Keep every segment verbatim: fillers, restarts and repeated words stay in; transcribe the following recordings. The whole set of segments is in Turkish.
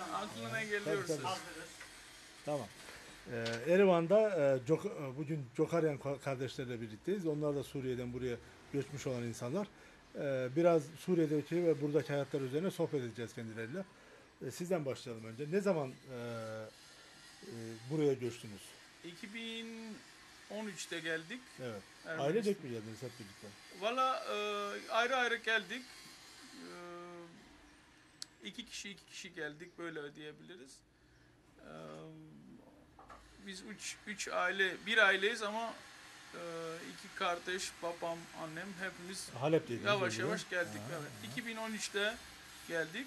Aklına Tabii, geliyorsa. tabii. Tamam. Ee, Erivan'da e, Jok- e, bugün Jokaryan ka- kardeşlerle birlikteyiz. Onlar da Suriye'den buraya göçmüş olan insanlar. Ee, biraz Suriye'deki ve buradaki hayatlar üzerine sohbet edeceğiz kendileriyle. Ee, sizden başlayalım önce. Ne zaman e, e, buraya göçtünüz? iki bin on üçte geldik. Evet. Ermenistan. Ailecek mi geldiniz hep birlikte? Valla e, ayrı ayrı geldik. E, iki kişi iki kişi geldik böyle diyebiliriz. E, biz üç, üç aile, bir aileyiz ama e, iki kardeş, babam, annem hepimiz Halep'teydiniz. yavaş öyle yavaş mi? geldik. Ha, Evet. ha. iki bin on üçte geldik.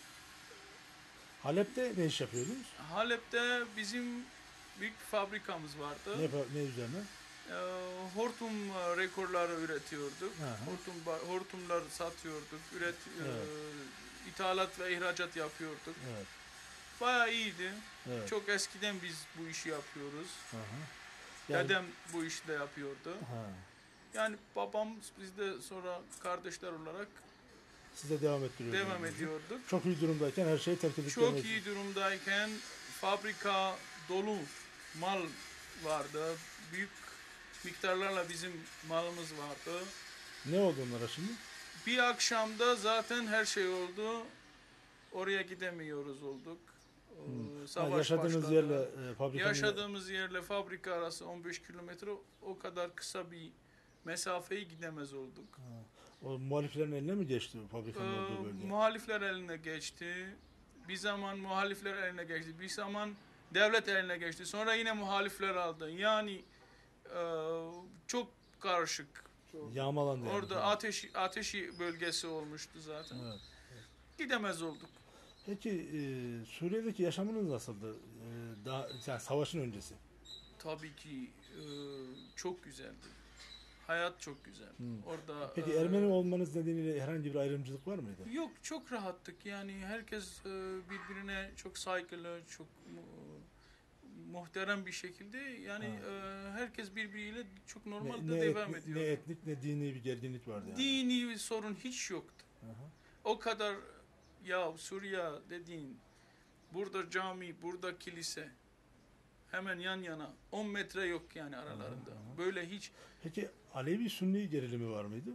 Halep'te ne iş yapıyordunuz? Halep'te bizim büyük bir fabrikamız vardı. Ne, ne üzerine? E, hortum e, rekorları üretiyorduk. Aha. Hortum ba- hortumlar satıyorduk. Üret e, Evet. ithalat ve ihracat yapıyorduk. Evet. Bayağı iyiydi. Evet. Çok eskiden biz bu işi yapıyoruz. Aha. Yani- Dedem bu işi de yapıyordu. Ha. Yani babam biz de sonra kardeşler olarak Siz de devam ettiriyorsunuz. devam ediyorduk. Çok iyi durumdayken her şeyi terk edip Çok gelmek- iyi durumdayken fabrika dolu mal vardı. Büyük miktarlarla bizim malımız vardı. Ne oldu onlara şimdi? Bir akşamda zaten her şey oldu. Oraya gidemiyoruz olduk. Ee, Hmm. Ha, Savaş yaşadığınız başladı. yerle e, fabrikanın... Yaşadığımız yerle fabrika arası on beş kilometre, o kadar kısa bir mesafeyi gidemez olduk. Ha. O muhaliflerin eline mi geçti bu fabrikanın olduğu Ee, bölge? muhalifler eline geçti. Bir zaman muhalifler eline geçti. Bir zaman devlet eline geçti. Sonra yine muhalifler aldı. Yani e, çok karışık. Yağmalandı yani. Orada ateşi, ateşi bölgesi olmuştu zaten. Evet. Gidemez olduk. Peki e, Suriye'deki yaşamınız nasıldı? E, daha yani savaşın öncesi. Tabii ki e, çok güzeldi. Hayat çok güzel. Hmm. Orada Peki e, Ermeni olmanız nedeniyle herhangi bir ayrımcılık var mıydı? yok, çok rahattık. Yani herkes e, birbirine çok saygılı, çok mu- muhterem bir şekilde, yani Ha. e, herkes birbiriyle çok Ne, normalde ne, devam etnik, ediyor. ne etnik ne dini bir gerginlik vardı yani. Dini bir sorun hiç yoktu. Aha. O kadar, ya Suriye dediğin, burada cami, burada kilise hemen yan yana, on metre yok yani aralarında. Aha, aha. Böyle hiç. Peki Alevi Sünni gerilimi var mıydı?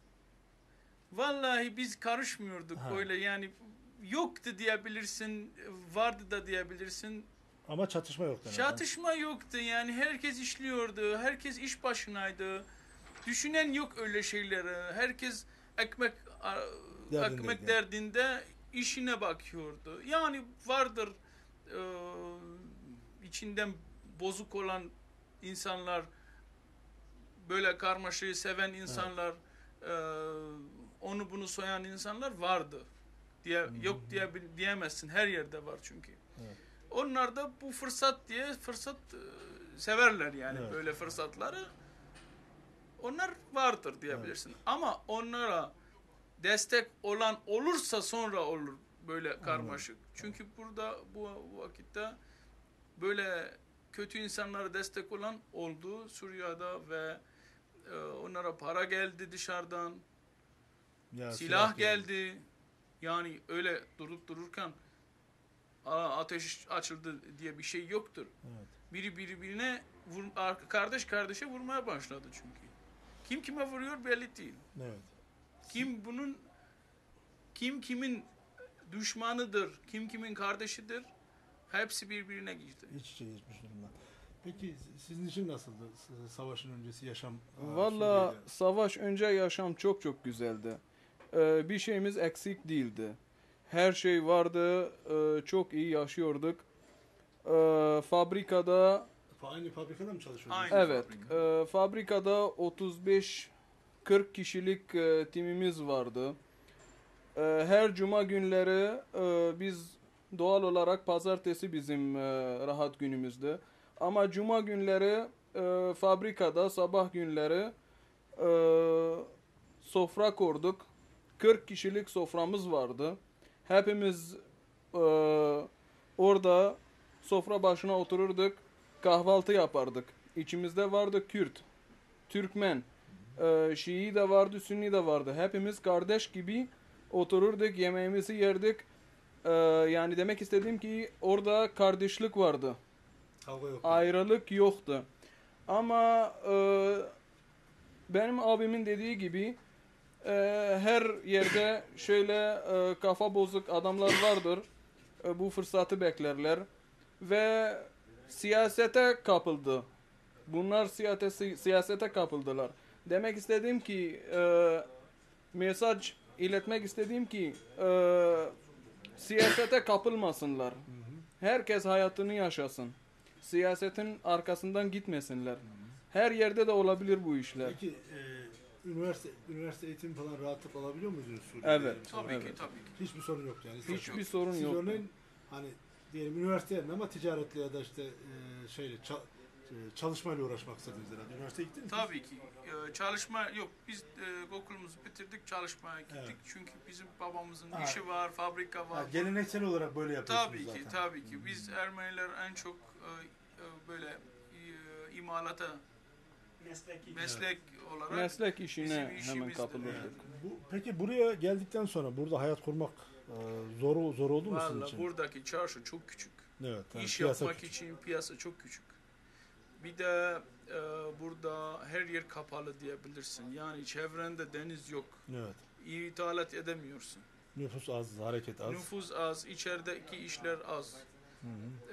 Vallahi biz karışmıyorduk Ha. öyle, yani yoktu diyebilirsin, vardı da diyebilirsin. Ama çatışma yoktu. Çatışma yoktu yani, herkes işliyordu, herkes iş başınaydı. Düşünen yok öyle şeyleri. Herkes ekmek a- Derdindeydi ekmek yani. derdinde işine bakıyordu. Yani vardır e, içinden bozuk olan insanlar, böyle karmaşayı seven insanlar, e, onu bunu soyan insanlar vardı. Diye yok diye diyemezsin. Her yerde var çünkü. Evet. Onlar da bu fırsat diye fırsat e, severler yani, Evet. böyle fırsatları. Onlar vardır diyebilirsin. Ama onlara destek olan olursa sonra olur böyle karmaşık. Çünkü burada bu vakitte böyle kötü insanlara destek olan oldu Suriye'de ve e, onlara para geldi dışarıdan, Ya, silah geldi. Yani öyle durup dururken "Aa, ateş açıldı" diye bir şey yoktur. Evet. Biri birbirine vur, kardeş kardeşe vurmaya başladı çünkü. Kim kime vuruyor belli değil. Evet. Kim bunun, kim kimin düşmanıdır, kim kimin kardeşidir, hepsi birbirine gitti. İç içe geçmiş durumda. Peki sizin için nasıldı s- savaşın öncesi yaşam? aa, Valla Suriye'de? savaş önce yaşam çok çok güzeldi. Ee, bir şeyimiz eksik değildi. Her şey vardı, ee, çok iyi yaşıyorduk. Ee, fabrikada, Aynı fabrikada mı çalışıyordunuz? Aynı. evet, fabrika. ee, fabrikada otuz beş kırk kişilik ee, timimiz vardı. Ee, her cuma günleri ee, biz doğal olarak pazartesi bizim ee, rahat günümüzdü. Ama cuma günleri ee, fabrikada sabah günleri ee, sofra kurduk. kırk kişilik soframız vardı. Hepimiz ee, orada sofra başına otururduk. Kahvaltı yapardık. İçimizde vardı Kürt, Türkmen, ee, Şii de vardı, Sünni de vardı. Hepimiz kardeş gibi otururduk, yemeğimizi yerdik. Ee, yani demek istediğim ki orada kardeşlik vardı. Kavga yok. Ayrılık yoktu. Ama e, benim abimin dediği gibi e, her yerde şöyle e, kafa bozuk adamlar vardır. E, bu fırsatı beklerler. Ve siyasete kapıldı. Bunlar siyasete, siyasete kapıldılar. Demek istediğim ki e, mesaj iletmek istediğim ki e, siyasete kapılmasınlar. Herkes hayatını yaşasın. Siyasetin arkasından gitmesinler. Her yerde de olabilir bu işler. Peki e, üniversite üniversite eğitimi falan rahatlıkla alabiliyor muydunuz Suriye'de? Evet. Tabii Evet. ki tabii ki. Hiçbir sorun yok yani. Hiçbir sorun Siz yok. örneğin hani diyelim üniversite yerine ama ticaretle ya da işte e, şeyle ça- e, çalışmayla uğraşmak istediniz herhalde. Üniversiteye gittiniz mi? Tabii ki. Ee, çalışma yok. Biz e, okulumuzu bitirdik, çalışmaya gittik. Evet. çünkü bizim babamızın Ha. işi var, fabrika var. Ha, geleneksel olarak böyle yapıyorsunuz Tabii zaten. ki, tabii ki. Biz Ermeniler en çok e, e, böyle e, imalata Mesleki. meslek olarak Meslek işine bizim hemen işimizdir. kapılırdık. Evet. Bu, peki buraya geldikten sonra burada hayat kurmak e, zor zor oldu mu sizin Vallahi için? buradaki çarşı çok küçük. Evet. yani İş piyasa yapmak küçük. için piyasa çok küçük. Bir de e, burada her yer kapalı diyebilirsin. Yani çevrende deniz yok. Evet. İthalat edemiyorsun. Nüfus az, hareket az. Nüfus az, içerideki işler az. Hı hı.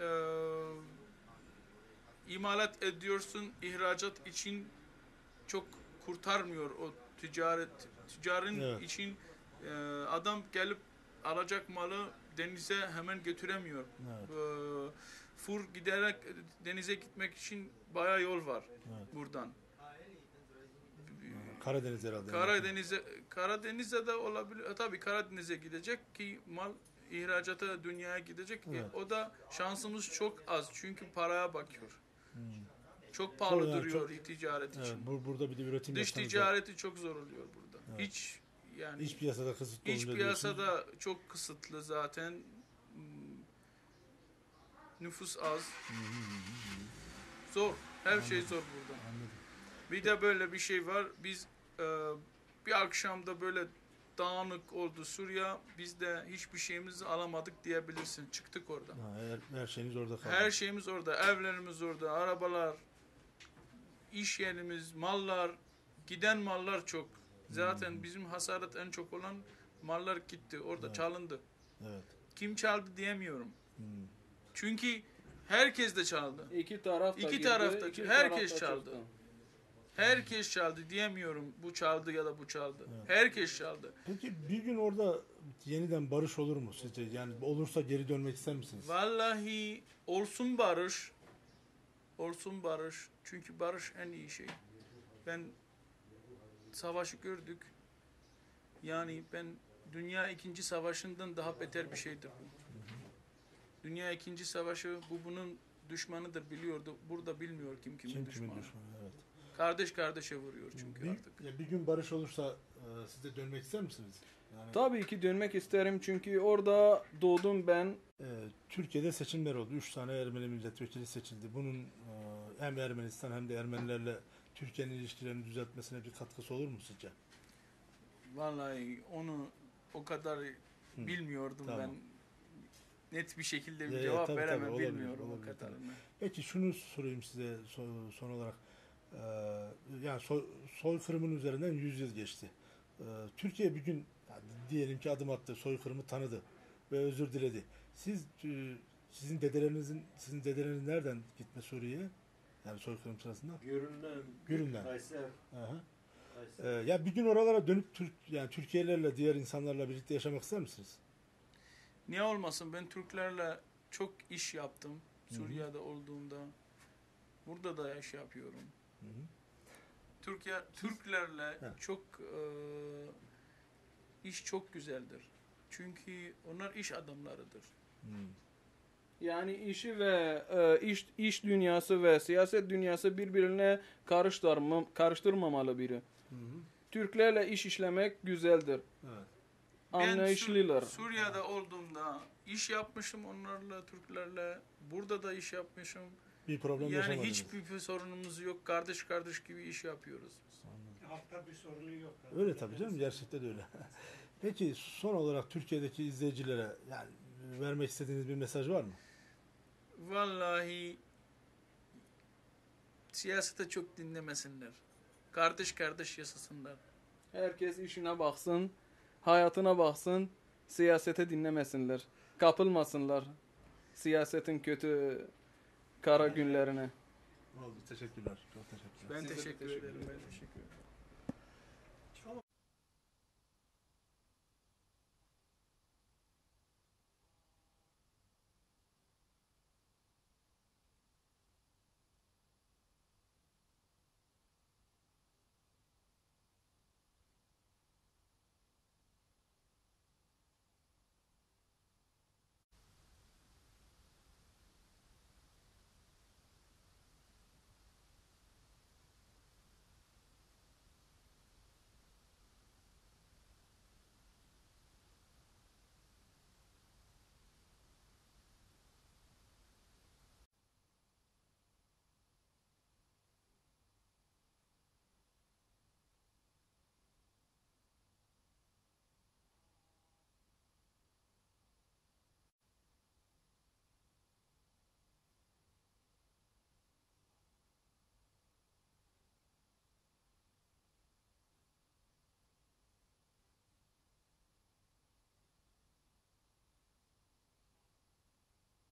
Ee, imalat ediyorsun, ihracat için çok kurtarmıyor o ticaret. Ticaretin Evet. için e, adam gelip alacak malı denize hemen götüremiyor. Evet. Ee, fur giderek denize gitmek için bayağı yol var Evet. buradan. Karadeniz herhalde. Karadeniz'e Karadeniz'e de olabilir. E, tabii Karadeniz'e gidecek ki mal ihracata dünyaya gidecek. E, Evet. o da şansımız çok az çünkü paraya bakıyor. Hmm. Çok pahalı yani duruyor çok- ticaret Evet, için. bu, burada bir de üretim Dış yapsanız da ticareti çok zor oluyor burada. Evet. Hiç yani iç piyasada kısıtlı iç olunca diyorsunuz. piyasada çok kısıtlı zaten. Hmm, Nüfus az. Zor. Her şey zor burada. Anladım. Bir de böyle bir şey var. Biz e, bir akşamda böyle dağınık oldu Suriye. Biz de hiçbir şeyimizi alamadık diyebilirsin. Çıktık orada. Ha, her, her şeyiniz orada kaldı. Her şeyimiz orada. Evlerimiz orada. Arabalar, iş yerimiz, mallar, giden mallar çok. Zaten bizim hasaret en çok olan mallar gitti. Orada Evet. çalındı. Evet. Kim çaldı diyemiyorum. Hmm. Çünkü herkes de çaldı. İki taraf da İki girdi, tarafta- iki herkes taraf da çaldı. çıktı. Herkes çaldı diyemiyorum. Bu çaldı ya da bu çaldı. Evet. Herkes çaldı. Peki bir gün orada yeniden barış olur mu sizce? Yani olursa geri dönmek ister misiniz? Vallahi olsun barış. Olsun barış. Çünkü barış en iyi şey. Ben savaşı gördük. Yani ben Dünya ikinci Savaşı'ndan daha beter bir şeydir bu. Dünya ikinci Savaşı bu bunun düşmanıdır biliyordu. Burada bilmiyor kim kimin Kim düşmanı. kimin düşmanı? Evet. Kardeş kardeşe vuruyor çünkü bir, artık. ya bir gün barış olursa e, siz de dönmek ister misiniz? Yani, Tabii ki dönmek isterim çünkü orada doğdum ben. e, Türkiye'de seçimler oldu. Üç tane Ermeni milletvekili seçildi. Bunun e, hem Ermenistan hem de Ermenilerle Türkiye'nin ilişkilerini düzeltmesine bir katkısı olur mu sizce? Vallahi onu o kadar bilmiyordum tamam. ben. Net bir şekilde bir Ya, cevap tabii, veremem tabii, olabilir, bilmiyorum olabilir, o kadarını. Peki şunu sorayım size son, son olarak. Ee, yani soy, soykırımın üzerinden yüz yıl geçti. Ee, Türkiye bir gün yani diyelim ki adım attı, soykırımı tanıdı ve özür diledi. Siz e, sizin dedelerinizin sizin dedeleriniz nereden gitme Suriye'ye? Yani soykırım sırasında? Güründen. Güründen. Kayseri. Aha. Kayseri. Ee, ya bir gün oralara dönüp Türk yani Türkiye'lerle diğer insanlarla birlikte yaşamak ister misiniz? Niye olmasın? Ben Türklerle çok iş yaptım. Suriye'de olduğumda. Burada da iş yapıyorum. Hı hı. Türkiye Türklerle He. çok e, iş çok güzeldir. Çünkü onlar iş adamlarıdır. Hı. Yani işi ve e, iş iş dünyası ve siyaset dünyası birbirine karıştırma, karıştırmamalı biri. Hı hı. Türklerle iş işlemek güzeldir. Evet. Ben Anlayışlılar. Sur- Suriye'de olduğumda iş yapmışım onlarla, Türklerle. Burada da iş yapmışım. Bir problem Yani yaşamadınız. hiçbir bir sorunumuz yok. Kardeş kardeş gibi iş yapıyoruz. Halkta bir sorunu yok. Öyle tabii canım, gerçekten de öyle. Peki son olarak Türkiye'deki izleyicilere yani e, vermek istediğiniz bir mesaj var mı? Vallahi siyasete çok dinlemesinler. Kardeş kardeş yaşasınlar. Herkes işine baksın, hayatına baksın, siyasete dinlemesinler. Kapılmasınlar siyasetin kötü kara günlerine. Oldu. Teşekkürler. Çok teşekkürler. Ben Size de teşekkür teşekkür ederim. ederim. Ben teşekkür ederim.